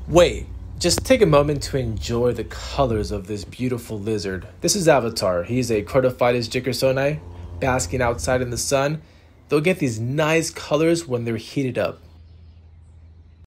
Wait, just take a moment to enjoy the colors of this beautiful lizard. This is Avatar. He's a Crotophytus jickersoni, basking outside in the sun. They'll get these nice colors when they're heated up.